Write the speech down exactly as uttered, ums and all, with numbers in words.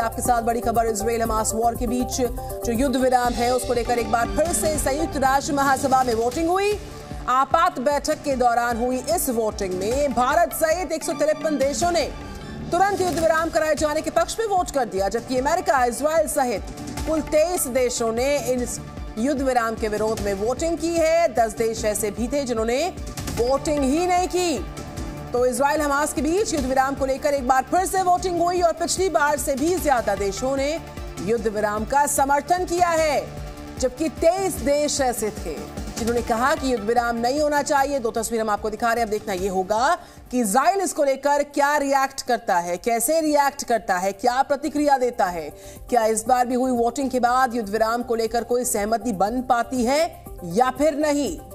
आपके साथ बड़ी खबर इजराइल हमास वॉर के बीच जो युद्ध विराम है उसको लेकर एक बार फिर से संयुक्त राष्ट्र महासभा में वोटिंग हुई। आपात बैठक के दौरान हुई इस वोटिंग में भारत सहित एक सौ तिरपन देशों ने तुरंत युद्ध विराम कराए जाने के पक्ष में वोट कर दिया, जबकि अमेरिका, इजराइल सहित कुल तेईस देशों ने इस युद्ध विराम के विरोध में वोटिंग की है। दस देश ऐसे भी थे जिन्होंने वोटिंग ही नहीं की। तो इजराइल हमास के बीच युद्ध विराम को लेकर एक बार फिर से वोटिंग हुई और पिछली बार से भी ज्यादा देशों ने युद्ध विराम का समर्थन किया है, जबकि तेईस देश ऐसे थे जिन्होंने कहा कि युद्ध विराम नहीं होना चाहिए। दो तस्वीर हम आपको दिखा रहे हैं, अब देखना यह होगा कि इजराइल इसको लेकर क्या रिएक्ट करता है, कैसे रिएक्ट करता है, क्या प्रतिक्रिया देता है। क्या इस बार भी हुई वोटिंग के बाद युद्ध विराम को लेकर कोई सहमति बन पाती है या फिर नहीं।